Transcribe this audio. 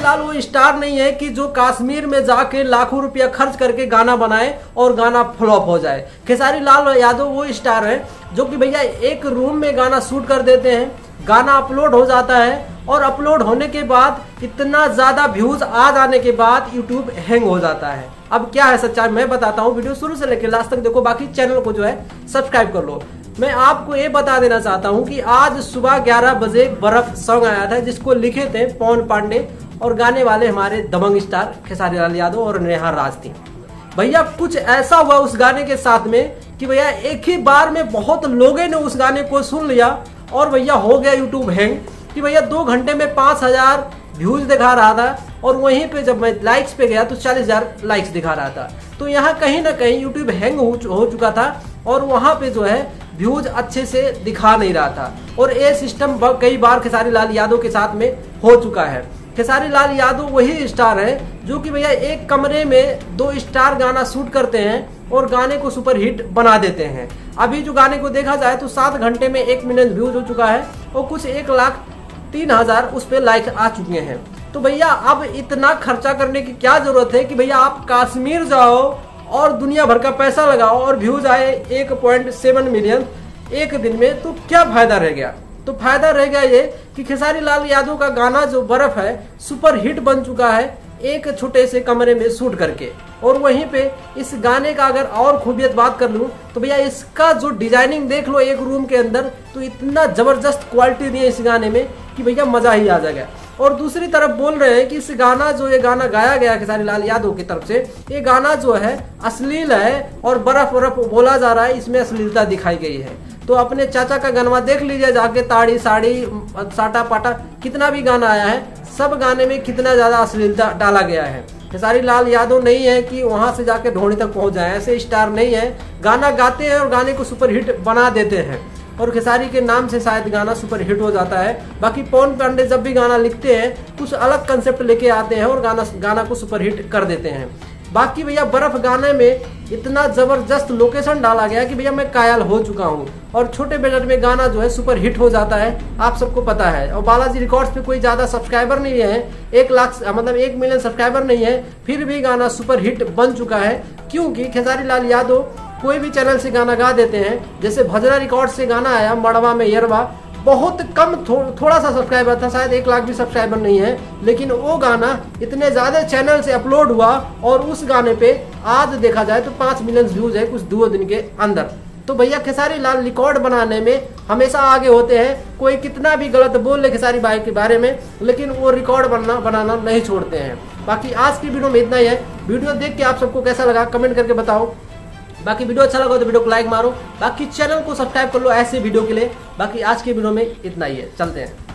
लाल वो स्टार नहीं है कि जो कश्मीर में जाके लाखों रुपया खर्च करके गाना बनाए और गाना फ्लॉप हो जाए। खेसारी लाल यादव वो स्टार है जो कि भैया एक रूम में गाना शूट कर देते हैं, गाना अपलोड हो जाता है और अपलोड होने के बाद इतना ज्यादा व्यूज आ जाने के बाद यूट्यूब हैंग हो जाता है। अब क्या है सच्चाई मैं बताता हूँ, वीडियो शुरू से लेकर लास्ट तक देखो, बाकी चैनल को जो है सब्सक्राइब कर लो। मैं आपको ये बता देना चाहता हूँ कि आज सुबह 11 बजे बर्फ सॉन्ग आया था जिसको लिखे थे पवन पांडे और गाने वाले हमारे दबंग स्टार खेसारी लाल यादव और नेहा राज थी। भैया कुछ ऐसा हुआ उस गाने के साथ में कि भैया एक ही बार में बहुत लोगों ने उस गाने को सुन लिया और भैया हो गया यूट्यूब हैंग कि भैया 2 घंटे में 5000 व्यूज दिखा रहा था और वहीं पे जब मैं लाइक्स पे गया तो 40,000 लाइक्स दिखा रहा था। तो यहाँ कहीं ना कहीं यूट्यूब हैंग हो चुका था और वहाँ पे जो है व्यूज अच्छे से दिखा नहीं रहा था और ये सिस्टम कई बार खेसारी लाल यादव के साथ में हो चुका है। खेसारी लाल यादव वही स्टार है जो कि भैया एक कमरे में 2 स्टार गाना शूट करते हैं और गाने को सुपर हिट बना देते हैं। अभी जो गाने को देखा जाए तो 7 घंटे में 1 मिलियन व्यूज हो चुका है और कुछ 1,03,000 उस पर लाइक आ चुके हैं। तो भैया अब इतना खर्चा करने की क्या जरूरत है कि भैया आप कश्मीर जाओ और दुनिया भर का पैसा लगाओ और व्यूज आए 1.7 मिलियन एक दिन में, तो क्या फायदा रह गया? तो फायदा रह गया ये कि खेसारी लाल यादव का गाना जो बर्फ है सुपर हिट बन चुका है एक छोटे से कमरे में शूट करके। और वहीं पे इस गाने का अगर और खूबियत बात कर लूं तो भैया इसका जो डिजाइनिंग देख लो एक रूम के अंदर, तो इतना जबरदस्त क्वालिटी दी है इस गाने में कि भैया मजा ही आ जाएगा। और दूसरी तरफ बोल रहे हैं कि इस गाना जो ये गाना गाया गया खेसारी लाल यादव की तरफ से, ये गाना जो है अश्लील है और बर्फ बर्फ बोला जा रहा है, इसमें अश्लीलता दिखाई गई है। तो अपने चाचा का गनवा देख लीजिए जाके, ताड़ी साड़ी साटा पाटा कितना भी गाना आया है, सब गाने में कितना ज्यादा अश्लीलता डाला गया है। खेसारी लाल यादव नहीं है कि वहां से जाके ढोणी तक पहुंच जाए, ऐसे स्टार नहीं है। गाना गाते हैं और गाने को सुपर हिट बना देते हैं और खेसारी के नाम से शायद गाना सुपर हिट हो जाता है। बाकी पवन पांडे जब भी गाना लिखते हैं कुछ अलग कंसेप्ट लेके आते हैं और गाना को सुपर हिट कर देते हैं। बाकी भैया बर्फ गाने में इतना जबरदस्त लोकेशन डाला गया कि भैया मैं कायल हो चुका हूँ और छोटे बजट में गाना जो है सुपर हिट हो जाता है, आप सबको पता है। और बालाजी रिकॉर्ड्स पे कोई ज्यादा सब्सक्राइबर नहीं है, 1 लाख मतलब 1 मिलियन सब्सक्राइबर नहीं है, फिर भी गाना सुपर हिट बन चुका है क्योंकि खेसारी लाल यादव कोई भी चैनल से गाना गा देते हैं। जैसे भजरा रिकॉर्ड से गाना आया मड़वा में यरवा, बहुत कम थोड़ा सा सब्सक्राइबर था, शायद 1 लाख भी सब्सक्राइबर नहीं है, लेकिन वो गाना इतने ज्यादा चैनल से अपलोड हुआ और उस गाने पे आज देखा जाए तो 5 मिलियन व्यूज है कुछ 2 दिन के अंदर। तो भैया खेसारी लाल रिकॉर्ड बनाने में हमेशा आगे होते हैं, कोई कितना भी गलत बोल ले खेसारी भाई के बारे में, लेकिन वो रिकॉर्ड बनाना नहीं छोड़ते हैं। बाकी आज की वीडियो में इतना ही है। वीडियो देख के आप सबको कैसा लगा कमेंट करके बताओ। बाकी वीडियो अच्छा लगा तो वीडियो को लाइक मारो, बाकी चैनल को सब्सक्राइब कर लो ऐसे वीडियो के लिए। बाकी आज की वीडियो में इतना ही है, चलते हैं।